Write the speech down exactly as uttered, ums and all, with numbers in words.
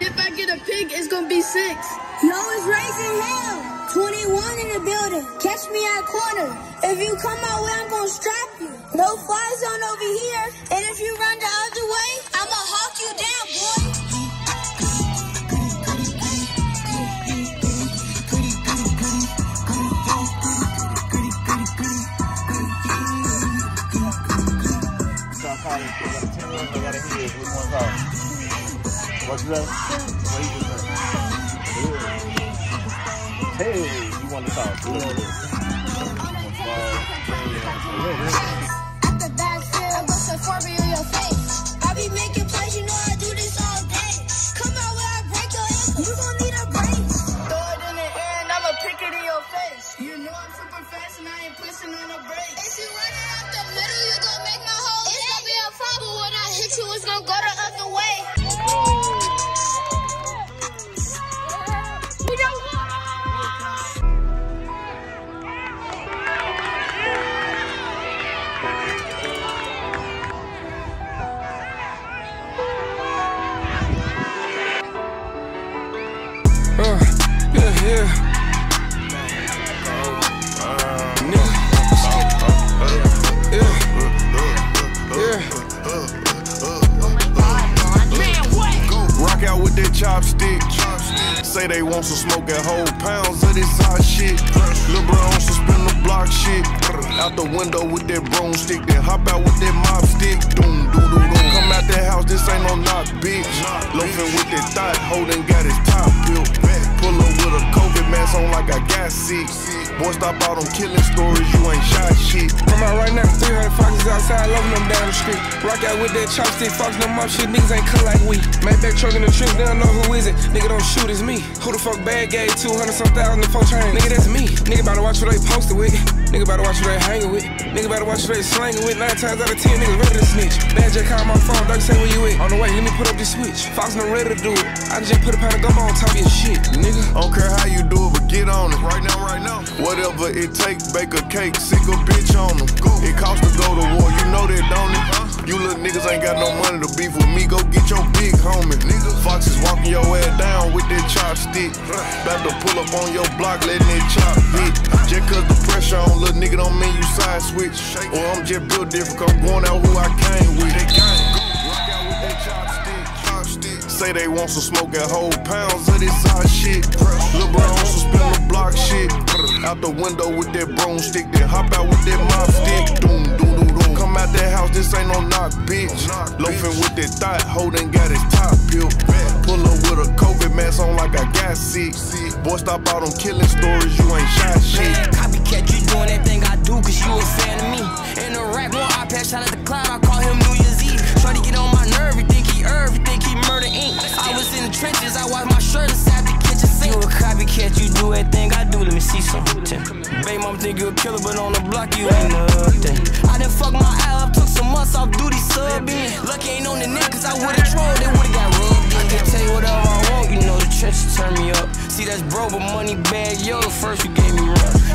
if I get a pick, it's gonna be six. Yo, it's raising hell. twenty-one in the building. Catch me at corner. If you come my way, I'm gonna strap you. No fly zone over here. And if you run the other way, I'ma hawk you down, boy. What's that? What you just Hey, you want to talk? What is this? At the backfield, I put some Forby in your face. I be making plays, you know I do this all day. Come out where I break your ankle, you gon' need a break. Throw it in the air and I'ma pick it in your face. You know I'm super fast and I ain't pushing on the brakes. If you run it out the middle, you gon' make my whole It's gonna be a problem when I hit you, it's gonna go the other way. Uh, yeah, yeah. Nigga. Yeah. Yeah. Rock out with that chopstick. Say they want some smoke at whole pounds of this hot shit. Lil' bro on some spin the block shit. Out the window with that broomstick. Then hop out with that mop stick. Doom, doo, doo, doo. Come out that house, this ain't no knock, bitch. Loafing with that thought, holding got his top built. Pull up with a COVID mask on like I got sick. Boy, stop out on killing stories, you ain't shot shit. Come out right now, three hundred foxes outside, loving them down the street. Rock out with that chopstick, fox them up shit, niggas ain't cut like we. Maybach truck in the trip, they don't know who is it. Nigga don't shoot, it's me. Who the fuck bad gave two hundred some thousand and four chains? Nigga, that's me. Nigga better watch who they posted with. Nigga better watch who they hanging with. Nigga better watch who they slanging with. Nine times out of ten, niggas ready to snitch. Bad J call my phone, dog say where you at? On the way, let me put up this switch. Fox no ready to do it. I just put a pound of gum on top of your shit, nigga. I don't care how you do it, but get on it. Right now, right now. Whatever it takes, bake a cake, sick a bitch on them. It costs to go to war, you know that, don't it? You little niggas ain't got no money to beef with me, go get your big homie. Nigga, Fox is walking your ass down with that chopstick. About to pull up on your block, letting it chop big. Just cause the pressure on little nigga don't mean you side switch. Or I'm just built different, I'm going out who I came with. Rock out with that chopstick, chopstick. Say they want some smoke at whole pounds of this hot shit. Lil' bro on some spin the block shit. Out the window with that broomstick, then hop out with that mop stick. Doom, doom, doom, doom. Come out that house, this ain't no knock, bitch. Loafing with that thought, holding got his top built. Pull up with a COVID mask on like I got sick. Boy, stop out on killing stories, you ain't shot shit. Copycat, you doing everything I do, cause you a fan of me. In the rap, one iPad shot at the clown, I call him New Year's Eve. Shorty get on my nerve, you think he herb, you think he murder ink. I was in the trenches, I washed my shirt inside the kitchen sink. You a copycat, you do everything I do, let me see something. Baby mama think you a killer, but on the block you ain't nothing. I done fucked my eye up, took some months off duty subbing. Lucky ain't on the net, cause I would've trolled, it would've got rubbed in. I can tell you whatever I want, you know the trenches turn me up. See that's bro, but money bag, yo, first you gave me run.